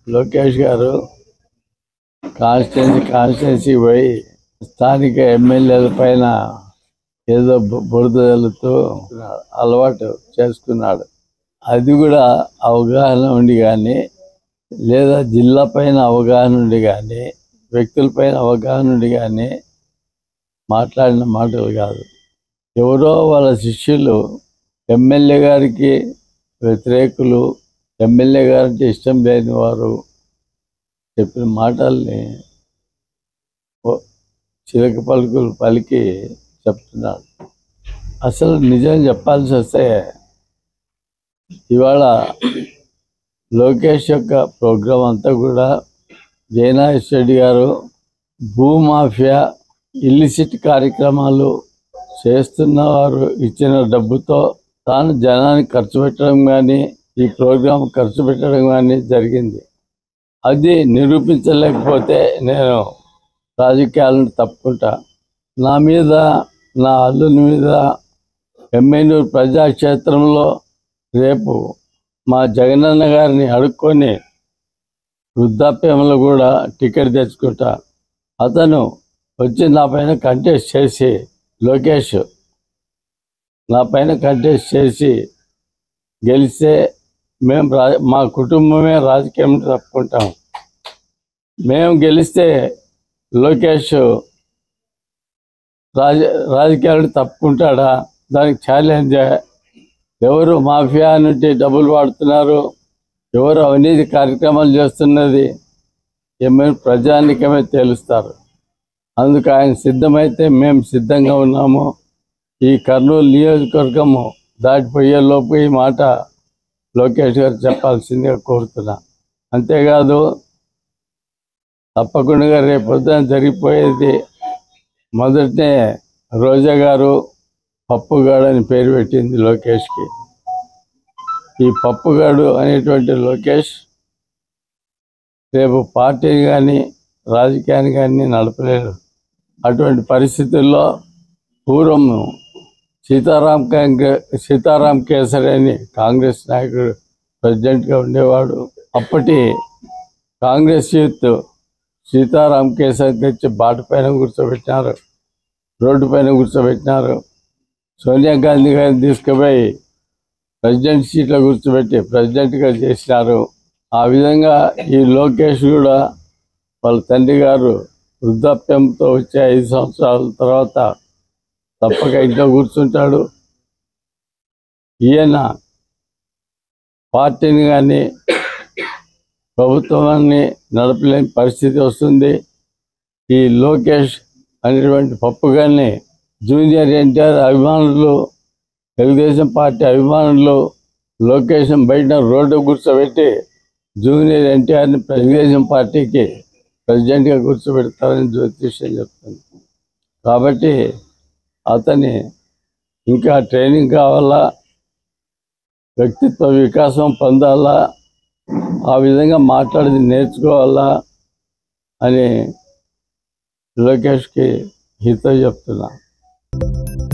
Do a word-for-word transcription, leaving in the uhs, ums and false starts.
లోకేష్ గారు constituency constituency పోయి స్థానిక ఎమ్మెల్యేల పైన ఏదో బురద జల్లుతూ అలవాటు చేసుకున్నాడు. అది కూడా అవగాహన ఉండి కానీ, లేదా జిల్లా పైన అవగాహన ఉండి కానీ, వ్యక్తులపైన అవగాహన ఉండి కానీ మాట్లాడిన మాటలు కాదు. ఎవరో వాళ్ళ శిష్యులు ఎమ్మెల్యే గారికి వ్యతిరేకులు, ఎమ్మెల్యే గారంటే ఇష్టం లేని వారు చెప్పిన మాటల్ని చిలక పలుకులు పలికి చెప్తున్నాడు. అసలు నిజం చెప్పాల్సి వస్తే ఇవాళ లోకేష్ యొక్క ప్రోగ్రాం అంతా కూడా జయనాథ్ రెడ్డి గారు భూమాఫియా ఇల్లిసిట్ కార్యక్రమాలు చేస్తున్నవారు ఇచ్చిన డబ్బుతో తాను జనానికి ఖర్చు పెట్టడం కానీ, ఈ ప్రోగ్రాం ఖర్చు పెట్టడం కానీ జరిగింది. అది నిరూపించలేకపోతే నేను రాజకీయాలను తప్పుకుంటా. నా మీద, నా అల్లుని మీద ఎమ్మెల్యేలు ప్రజాక్షేత్రంలో రేపు మా జగనన్న గారిని అడుక్కొని వృద్ధాప్యంలో కూడా టికెట్ తెచ్చుకుంటా. అతను వచ్చి నా పైన కంటెస్ట్ చేసి, లోకేష్ నా పైన కంటెస్ట్ చేసి గెలిస్తే మేము రా మా కుటుంబమే రాజకీయం తప్పుకుంటాం. మేము గెలిస్తే లోకేష్ రాజ రాజకీయాలు తప్పుకుంటాడా? దానికి ఛాలెంజ్. ఎవరు మాఫియా నుండి డబ్బులు వాడుతున్నారు, ఎవరు అవినీతి కార్యక్రమాలు చేస్తున్నది ఏమైనా ప్రజానికమే తేలుస్తారు. అందుకు ఆయన సిద్ధమైతే మేము సిద్ధంగా ఉన్నాము. ఈ కర్నూలు నియోజకవర్గము దాటిపోయేలోపు ఈ మాట లోకేష్ గారు చెప్పాల్సిందిగా కోరుతున్నా. అంతేకాదు, తప్పకుండా రేపు పొద్దున జరిగిపోయేది మొదటనే రోజా గారు పప్పుగాడు అని పేరు పెట్టింది లోకేష్కి. ఈ పప్పుగాడు అనేటువంటి లోకేష్ రేపు పార్టీని కానీ రాజకీయాన్ని కానీ నడపలేడు. అటువంటి పరిస్థితుల్లో పూర్వం సీతారాం సీతారాం కేసరి అని కాంగ్రెస్ నాయకుడు ప్రెసిడెంట్గా ఉండేవాడు. అప్పటి కాంగ్రెస్ యూత్ సీతారాం కేసరి తెచ్చి బాట పైన కూర్చోబెట్టినారు, రోడ్డు పైన కూర్చోబెట్టినారు. సోనియా గాంధీ గారిని తీసుకుపోయి ప్రెసిడెంట్ సీట్లో కూర్చోబెట్టి ప్రెసిడెంట్గా చేసినారు. ఆ విధంగా ఈ లోకేష్ కూడా వాళ్ళ తండ్రి గారు వృద్ధాప్యంతో వచ్చే ఐదు సంవత్సరాల తర్వాత తప్పక ఇంట్లో కూర్చుంటాడు. ఈయన పార్టీని కానీ ప్రభుత్వాన్ని నడపలేని పరిస్థితి వస్తుంది. ఈ లోకేష్ అనేటువంటి పప్పుగాన్ని జూనియర్ ఎన్టీఆర్ అభిమానులు, తెలుగుదేశం పార్టీ అభిమానులు లోకేష్ బయట రోడ్డు కూర్చోబెట్టి జూనియర్ ఎన్టీఆర్ని తెలుగుదేశం పార్టీకి ప్రెసిడెంట్గా కూర్చోబెడతారని జ్యోతిష్యం చెప్తుంది. కాబట్టి అతని ఇంకా ట్రైనింగ్ కావాలా, వ్యక్తిత్వ వికాసం పొందాలా, ఆ విధంగా మాట్లాడేది నేర్చుకోవాలా అని లోకేష్కి హితవు చెప్తున్నా.